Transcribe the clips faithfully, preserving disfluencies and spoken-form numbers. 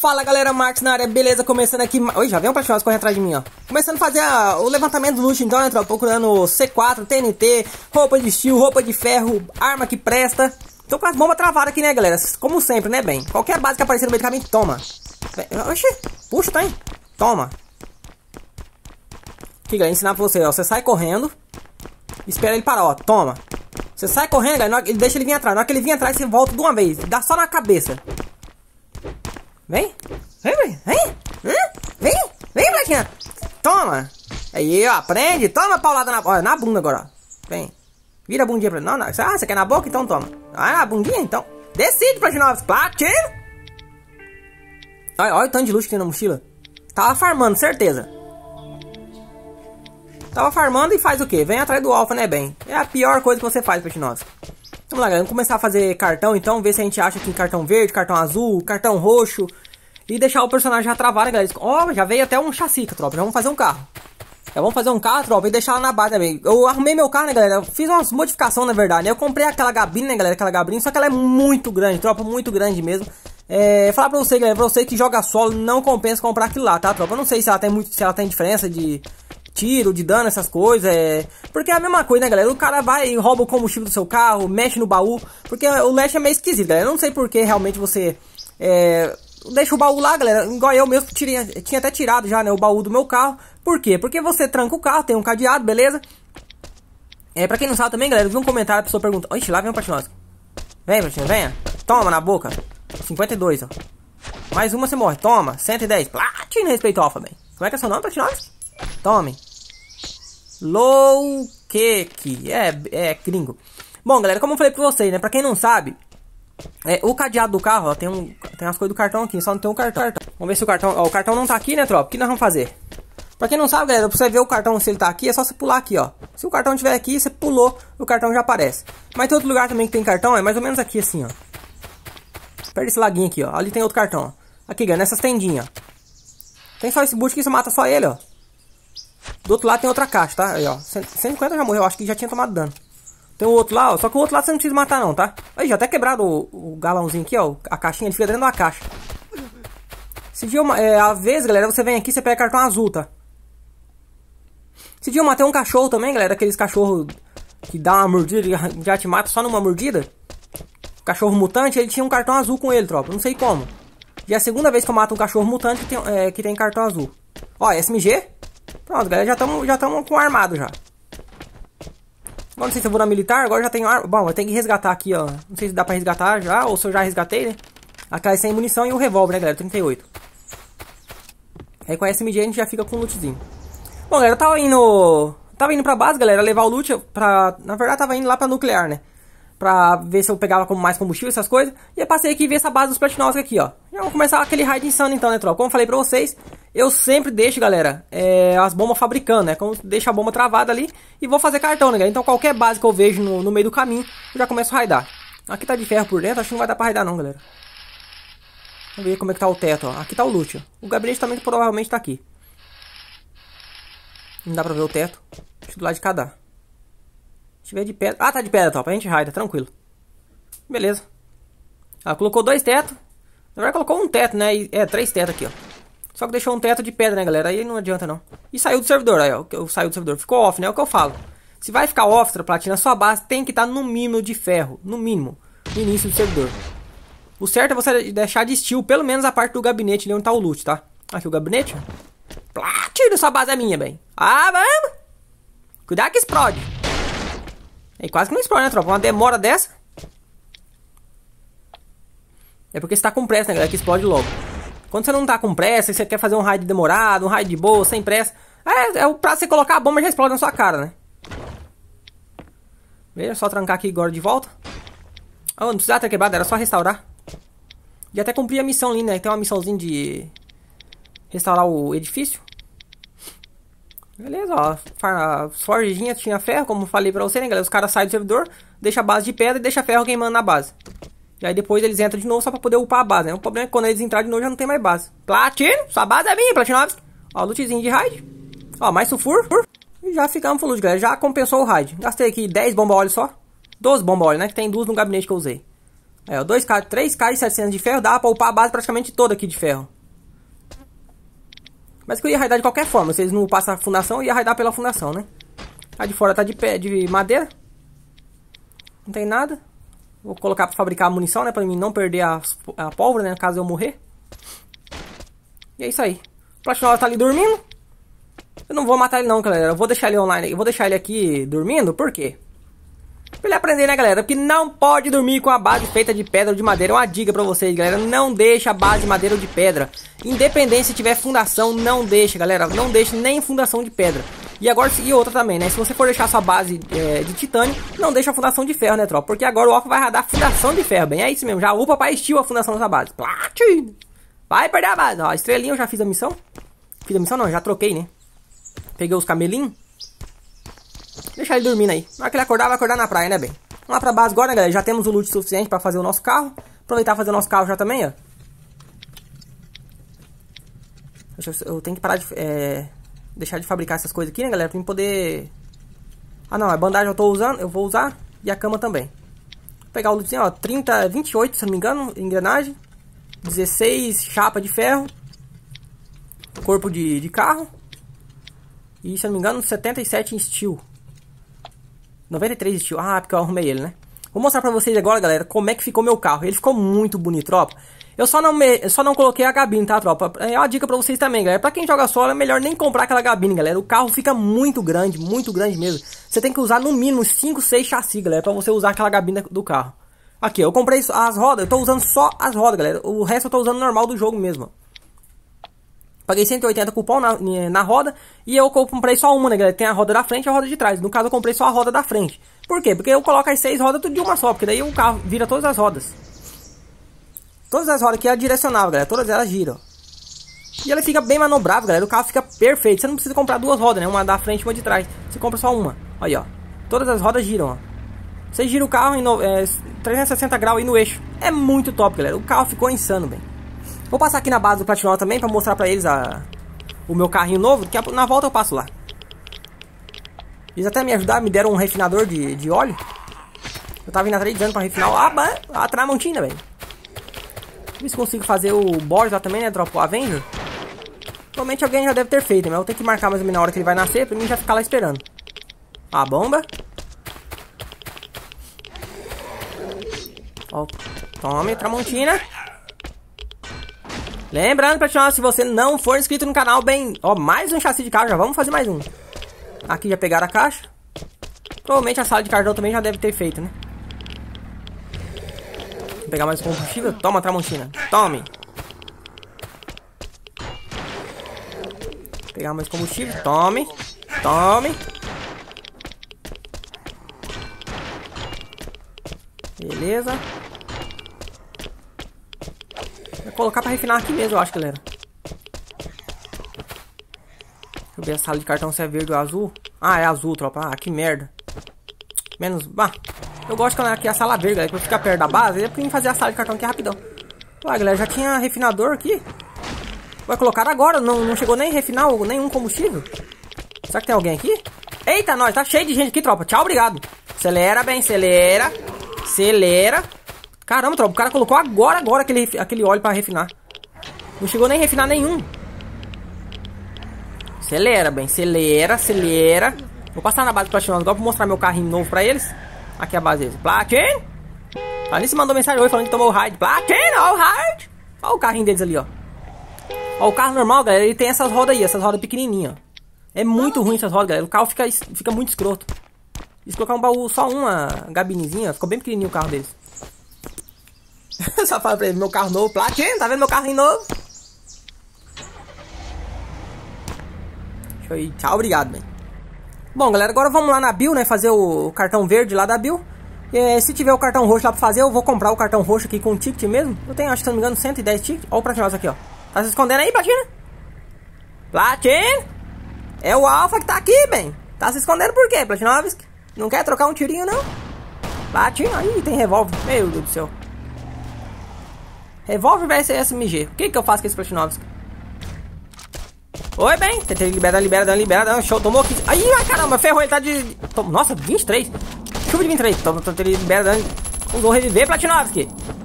Fala galera, Marcos na área, beleza? Começando aqui... Oi, já vem um Platinosa correr atrás de mim, ó. Começando a fazer a... o levantamento do loot, então, né, tropa? Procurando C quatro, T N T, roupa de steel, roupa de ferro, arma que presta. Tô com as bombas travadas aqui, né, galera? Como sempre, né, bem? Qualquer base que aparecer no meio do caminho, toma. Oxi, puxa, tá, hein? Toma. Aqui, galera, ensinar pra você, ó. Você sai correndo, espera ele parar, ó. Toma. Você sai correndo, galera, ele deixa ele vir atrás. Na hora que ele vir atrás, você volta de uma vez. Dá só na cabeça. Vem, vem, vem, vem, vem, vem, molequinha. Toma. Aí, ó, prende, toma paulada na, ó, na bunda agora, ó. Vem, vira a bundinha pra ele. Não, não, ah, você quer na boca? Então toma. Ah, na bundinha, então. Decide, Platinosa. Platino. Olha, olha o tanto de luxo que tem na mochila. Tava farmando, certeza. Tava farmando e faz o quê? Vem atrás do alfa, né, bem? É a pior coisa que você faz, Platinosa. Vamos lá, galera, vamos começar a fazer cartão, então, ver se a gente acha aqui cartão verde, cartão azul, cartão roxo. E deixar o personagem já travado, galera. Ó, oh, já veio até um chassi, tropa, já vamos fazer um carro. Já vamos fazer um carro, tropa, e deixar lá na base também. Eu arrumei meu carro, né, galera, eu fiz umas modificações, na verdade. Eu comprei aquela gabina, né, galera, aquela gabina, só que ela é muito grande, tropa, muito grande mesmo. É, falar pra você, galera, pra você que joga solo, não compensa comprar aquilo lá, tá, tropa? Eu não sei se ela tem muito, se ela tem diferença de... tiro, de dano, essas coisas, é... Porque é a mesma coisa, né, galera? O cara vai e rouba o combustível do seu carro, mexe no baú, porque o leste é meio esquisito, galera. Eu não sei porque realmente você é... deixa o baú lá, galera. Igual eu mesmo tirei, tinha até tirado já, né, o baú do meu carro. Por quê? Porque você tranca o carro, tem um cadeado, beleza? É, pra quem não sabe também, galera, eu vi um comentário, a pessoa pergunta: oxe, lá vem um Platinosa. Vem, Platinosa, venha. Toma na boca. cinquenta e dois, ó. Mais uma você morre, toma. cento e dez. Platino, respeito alfa, bem. Como é que é seu nome, Platinosa? Tome. Low cake. É, é gringo. Bom, galera, como eu falei pra vocês, né? Pra quem não sabe, é, o cadeado do carro, ó, tem, um, tem as coisas do cartão aqui, só não tem um cartão. Vamos ver se o cartão... Ó, o cartão não tá aqui, né, tropa? O que nós vamos fazer? Pra quem não sabe, galera, pra você ver o cartão, se ele tá aqui, é só você pular aqui, ó. Se o cartão estiver aqui, você pulou, o cartão já aparece. Mas tem outro lugar também que tem cartão, é mais ou menos aqui, assim, ó. Perto desse laguinho aqui, ó. Ali tem outro cartão, ó. Aqui, galera, nessas tendinhas, ó. Tem só esse boot que você mata só ele, ó. Do outro lado tem outra caixa, tá? Aí, ó. cento e cinquenta já morreu, acho que já tinha tomado dano. Tem o outro lá, ó. Só que o outro lado você não precisa matar, não, tá? Aí, já até quebrado o, o galãozinho aqui, ó. A caixinha, ele fica dentro da caixa. Se dia uma, é, às vezes, galera, você vem aqui, você pega cartão azul, tá? Se dia eu matei um cachorro também, galera. Aqueles cachorros que dá uma mordida e já te mata só numa mordida. Cachorro mutante, ele tinha um cartão azul com ele, tropa. Não sei como. Já é a segunda vez que eu mato um cachorro mutante que tem, é, que tem cartão azul. Ó, S M G. Pronto, galera, já estamos já estamos com armado já. Agora não sei se eu vou na militar, agora já tenho arma. Bom, eu tenho que resgatar aqui, ó. Não sei se dá pra resgatar já, ou se eu já resgatei, né? Aquela sem munição e o revólver, né, galera? trinta e oito. Aí com a S M G a gente já fica com o lootzinho. Bom, galera, eu tava indo... Tava indo pra base, galera, levar o loot pra... Na verdade, tava indo lá pra nuclear, né? Pra ver se eu pegava como mais combustível, essas coisas. E eu passei aqui e vi essa base dos Platinosa aqui, ó. Já vamos começar aquele raid insano então, né, tropa? Como eu falei pra vocês, eu sempre deixo, galera, é, as bombas fabricando, né? Como deixo a bomba travada ali e vou fazer cartão, né, galera? Então qualquer base que eu vejo no, no meio do caminho, eu já começo a raidar. Aqui tá de ferro por dentro, acho que não vai dar pra raidar não, galera. Vamos ver como é que tá o teto, ó. Aqui tá o loot, ó. O gabinete também provavelmente tá aqui. Não dá pra ver o teto. Acho que do lado de cada. Se tiver de pedra... Ah, tá de pedra, top. A gente raida, tranquilo. Beleza. Ah, colocou dois tetos. Na verdade, colocou um teto, né? E, é, três tetos aqui, ó. Só que deixou um teto de pedra, né, galera? Aí não adianta, não. E saiu do servidor, aí, ó. Saiu do servidor. Ficou off, né? É o que eu falo. Se vai ficar off, Platina, sua base tem que estar no mínimo de ferro. No mínimo. No início do servidor. O certo é você deixar de steel, pelo menos a parte do gabinete ali onde tá o loot, tá? Aqui o gabinete. Platina, sua base é minha, bem. Ah, vamos! Cuidado que explode. E quase que não explode, né, tropa? Uma demora dessa. É porque você tá com pressa, né, galera? Que explode logo. Quando você não tá com pressa, você quer fazer um raid demorado, um raid de boa, sem pressa. É, é o prazo você colocar a bomba já explode na sua cara, né? Veja, só trancar aqui agora de volta. Oh, não precisava ter quebrado, era só restaurar. Já até cumpri a missão ali, né? Tem uma missãozinha de restaurar o edifício. Beleza, ó. As forjinhas tinha ferro, como falei pra você, né, galera? Os caras saem do servidor, deixa a base de pedra e deixa ferro queimando na base. E aí depois eles entram de novo só pra poder upar a base, né? O problema é que quando eles entrarem de novo já não tem mais base. Platino, sua base é minha, Platinosa. Ó, lootzinho de raid. Ó, mais sulfur. E já ficamos full loot, galera. Já compensou o raid. Gastei aqui dez bomba óleo só. doze bomba óleo, né? Que tem duas no gabinete que eu usei. É, ó, dois K, três K e setecentos de ferro. Dá pra upar a base praticamente toda aqui de ferro. Mas que eu ia raidar de qualquer forma. Vocês não passam a fundação, eu ia raidar pela fundação, né? A de fora tá de, pé, de madeira. Não tem nada. Vou colocar pra fabricar a munição, né? Pra mim não perder a, a pólvora, né? Caso eu morrer. E é isso aí. O Platinum tá ali dormindo. Eu não vou matar ele não, galera. Eu vou deixar ele online. Eu vou deixar ele aqui dormindo. Por quê? Pra ele aprender, né, galera? Porque não pode dormir com a base feita de pedra ou de madeira. É uma dica pra vocês, galera. Não deixa a base de madeira ou de pedra. Independente se tiver fundação, não deixa, galera. Não deixa nem fundação de pedra. E agora, e outra também, né? Se você for deixar sua base é, de titânio, não deixa a fundação de ferro, né, tropa? Porque agora o Alpha vai radar a fundação de ferro, bem? É isso mesmo. Já upa pra estilo a fundação da base. Platinum! Vai perder a base. Ó, estrelinha eu já fiz a missão. Fiz a missão não, já troquei, né? Peguei os camelinhos. Deixa ele dormindo aí. Na hora que ele acordar, vai acordar na praia, né, bem? Vamos lá pra base agora, né, galera? Já temos o loot suficiente pra fazer o nosso carro. Aproveitar e fazer o nosso carro já também, ó. Deixa eu, eu tenho que parar de... É, deixar de fabricar essas coisas aqui, né, galera? Pra mim poder... Ah, não. A bandagem eu tô usando. Eu vou usar. E a cama também. Vou pegar o lootzinho, ó. trinta, vinte e oito, se não me engano. Engrenagem. dezesseis chapa de ferro. Corpo de, de carro. E, se eu não me engano, setenta e sete em steel. noventa e três steel. Ah, porque eu arrumei ele, né? Vou mostrar pra vocês agora, galera, como é que ficou meu carro. Ele ficou muito bonito, tropa. Eu só não, me... eu só não coloquei a gabine, tá, tropa? É uma dica pra vocês também, galera. Pra quem joga solo, é melhor nem comprar aquela gabine, galera. O carro fica muito grande, muito grande mesmo. Você tem que usar no mínimo cinco, seis chassi, galera, pra você usar aquela gabine do carro. Aqui, eu comprei as rodas. Eu tô usando só as rodas, galera. O resto eu tô usando normal do jogo mesmo. Paguei cento e oitenta cupom na, na roda. E eu comprei só uma, né, galera? Tem a roda da frente e a roda de trás. No caso, eu comprei só a roda da frente. Por quê? Porque eu coloco as seis rodas tudo de uma só. Porque daí o carro vira todas as rodas. Todas as rodas aqui é direcional, galera. Todas elas giram. E ela fica bem manobrável, galera. O carro fica perfeito. Você não precisa comprar duas rodas, né? Uma da frente e uma de trás. Você compra só uma. Aí, ó. Todas as rodas giram, ó. Você gira o carro em no, é, trezentos e sessenta graus aí no eixo. É muito top, galera. O carro ficou insano, bem. Vou passar aqui na base do Platinum também pra mostrar pra eles a, o meu carrinho novo. Que na volta eu passo lá. Eles até me ajudaram, me deram um refinador de, de óleo. Eu tava indo atrás dizendo pra refinar. Ah, a Tramontina, velho. Ver se consigo fazer o Boris lá também, né? Dropa o Avenger. Provavelmente alguém já deve ter feito, mas eu tenho que marcar mais ou menos na hora que ele vai nascer. Pra mim já ficar lá esperando. A bomba. Ó, tome, Tramontina. Lembrando, Platinum, se você não for inscrito no canal, bem... Ó, mais um chassi de carro, já vamos fazer mais um. Aqui já pegaram a caixa. Provavelmente a sala de cartão também já deve ter feito, né? Vou pegar mais combustível. Toma, Tramontina. Tome. Vou pegar mais combustível. Tome. Tome. Beleza. Vou colocar pra refinar aqui mesmo, eu acho, galera. Deixa eu ver a sala de cartão se é verde ou azul. Ah, é azul, tropa. Ah, que merda. Menos... Bah, eu gosto quando aqui é a sala verde, galera. Pra ficar perto da base, é pra mim fazer a sala de cartão aqui rapidão. Ué, galera, já tinha refinador aqui. Vai colocar agora, não, não chegou nem a refinar nenhum combustível. Será que tem alguém aqui? Eita, nós, tá cheio de gente aqui, tropa. Tchau, obrigado. Acelera, bem, acelera. Acelera. Caramba, tropa, o cara colocou agora, agora aquele, aquele óleo pra refinar. Não chegou nem a refinar nenhum. Acelera, bem, acelera, acelera. Vou passar na base do Platinum agora pra mostrar meu carrinho novo pra eles. Aqui a base deles. Platinum. A Alice mandou mensagem hoje falando que tomou o raid. Platinum, ó o raid. Ó o carrinho deles ali, ó. Ó, o carro normal, galera, ele tem essas rodas aí, essas rodas pequenininhas, ó. É muito ruim essas rodas, galera. O carro fica, fica muito escroto. Eles colocaram um baú, só uma gabinezinha. Ficou bem pequenininho o carro deles. Só fala pra ele, meu carro novo. Platinum, tá vendo meu carrinho novo? Deixa eu ir. Tchau, obrigado, bem. Bom, galera, agora vamos lá na Bill, né? Fazer o cartão verde lá da Bill. E, se tiver o cartão roxo lá pra fazer, eu vou comprar o cartão roxo aqui com ticket mesmo. Eu tenho, acho que se não me engano, cento e dez tickets. Olha o Platinum aqui, ó. Tá se escondendo aí, Platinum? Platinum? É o Alpha que tá aqui, bem. Tá se escondendo por quê, Platinum? Não quer trocar um tirinho, não? Platinum, aí tem revólver. Meu Deus do céu. Revólver versus S M G. O que que eu faço com esse Platinum? Oi, bem. Tentei liberar, liberar, liberar. Show, tomou aqui. Aí, ai, caramba, ferrou, ele tá de... Nossa, vinte e três. Chuva de vinte e três. Tentei liberar, usou reviver, Platinovski.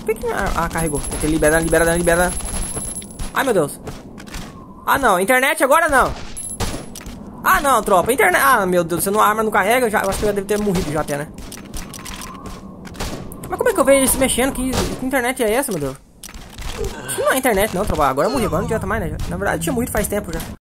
Por que que... Ah, carregou. Tem que liberar, liberar, liberar. Ai, meu Deus. Ah, não. Internet agora não. Ah, não, tropa. Internet... Ah, meu Deus. Você não arma, não carrega. Já... Eu acho que eu deve ter morrido já até, né? Mas como é que eu vejo ele se mexendo? Que, que internet é essa, meu Deus? Isso não é internet não, tropa. Agora eu morri. Agora não adianta mais, né? Na verdade, eu tinha morrido faz tempo já.